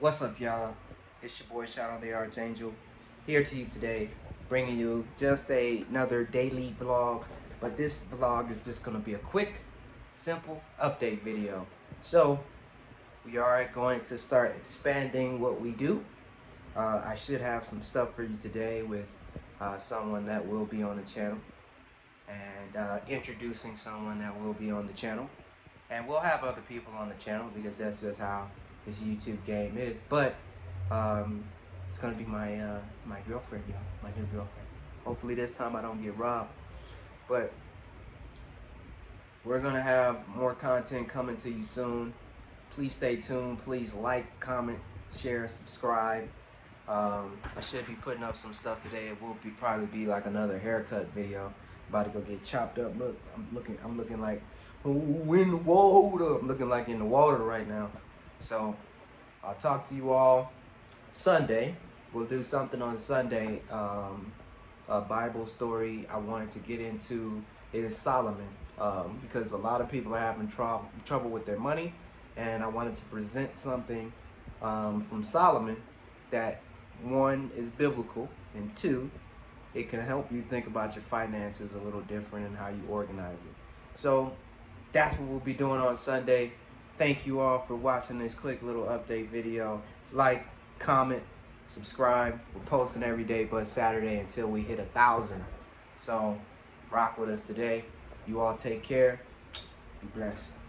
What's up, y'all? It's your boy Shadow the Archangel here to you today, bringing you just another daily vlog. But this vlog is just going to be a quick, simple update video. So we are going to start expanding what we do. I should have some stuff for you today with someone that will be on the channel, and introducing someone that will be on the channel. And we'll have other people on the channel because that's just how this YouTube game is. But it's gonna be my my girlfriend, y'all, my new girlfriend. Hopefully this time I don't get robbed. But we're gonna have more content coming to you soon. Please stay tuned. Please like, comment, share, subscribe. I should be putting up some stuff today. It will probably be like another haircut video. About to go get chopped up. Look, I'm looking like, oh, in the water. I'm looking like in the water right now. So I'll talk to you all Sunday. We'll do something on Sunday. A Bible story I wanted to get into is Solomon, because a lot of people are having trouble with their money, and I wanted to present something from Solomon that, one, is biblical, and two, it can help you think about your finances a little different and how you organize it. So that's what we'll be doing on Sunday. Thank you all for watching this quick little update video. Like, comment, subscribe. We're posting every day but Saturday until we hit 1,000. So rock with us today. You all take care. Be blessed.